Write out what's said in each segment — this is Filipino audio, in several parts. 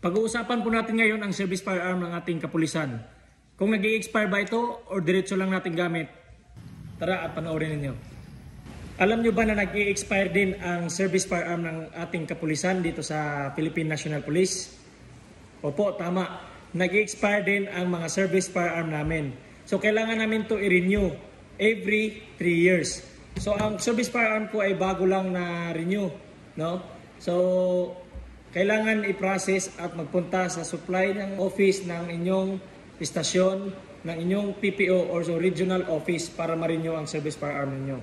Pag-uusapan po natin ngayon ang service firearm ng ating kapulisan. Kung nag-i-expire ba ito o diretso lang natin gamit? Tara at panoorin ninyo. Alam nyo ba na nag-i-expire din ang service firearm ng ating kapulisan dito sa Philippine National Police? Opo, tama. Nag-i-expire din ang mga service firearm namin. So kailangan namin to i-renew every 3 years. So ang service firearm ko ay bago lang na renew, no? So kailangan i-process at magpunta sa supply ng office ng inyong istasyon, ng inyong PPO or so regional office para ma-renew ang service firearm ninyo.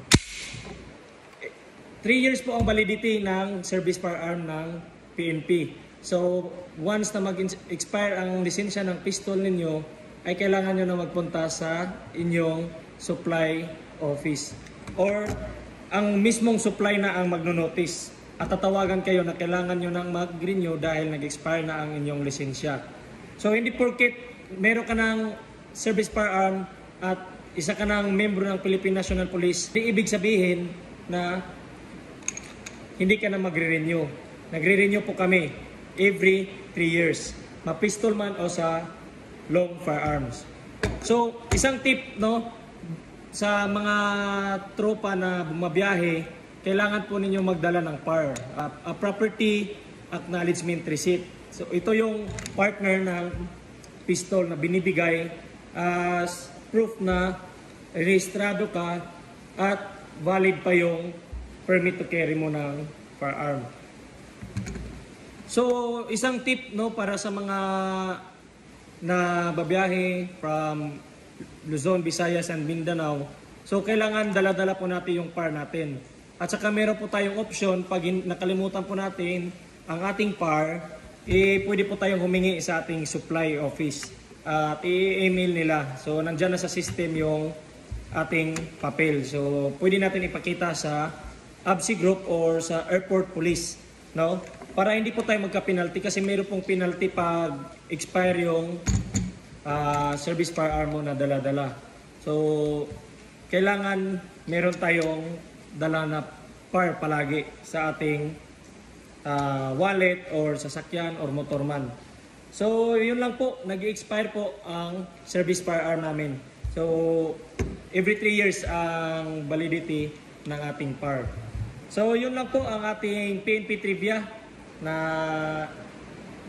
3 years po ang validity ng service firearm ng PNP. So once na mag-expire ang lisensya ng pistol ninyo, ay kailangan nyo na magpunta sa inyong supply office. Or ang mismong supply na ang magno-notice. At tatawagan kayo na kailangan nyo nang mag-renew dahil nag-expire na ang inyong lisensya. So hindi porket meron ka ng service firearm at isa ka ng membro ng Philippine National Police, di ibig sabihin na hindi ka na magre-renew. Nagre-renew po kami every 3 years. Ma-pistol man o sa long firearms. So isang tip, no, sa mga tropa na bumabiyahe, kailangan po ninyo magdala ng PAR, a Property Acknowledgement Receipt. So ito yung partner ng pistol na binibigay as proof na rehistrado ka at valid pa yung permit to carry mo ng firearm. So isang tip, no, para sa mga na babiyahe from Luzon, Visayas and Mindanao. So kailangan dala-dala po natin yung PAR natin. At saka meron po tayong option, pag nakalimutan po natin ang ating PAR, pwede po tayong humingi sa ating supply office at i-email nila. So nandyan na sa system yung ating papel. So pwede natin ipakita sa ABSI Group or sa Airport Police, no? Para hindi po tayo magka-penalty kasi meron pong penalty pag expire yung service firearm mo na dala-dala. So kailangan meron tayong dala na PAR palagi sa ating wallet or sasakyan or motorman. So yun lang po, nag-expire po ang service firearm namin. So every 3 years ang validity ng ating PAR. So yun lang po ang ating PNP trivia na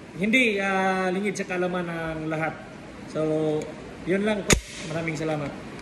hindi lingid sa kaalaman ng lahat. So yun lang po, maraming salamat.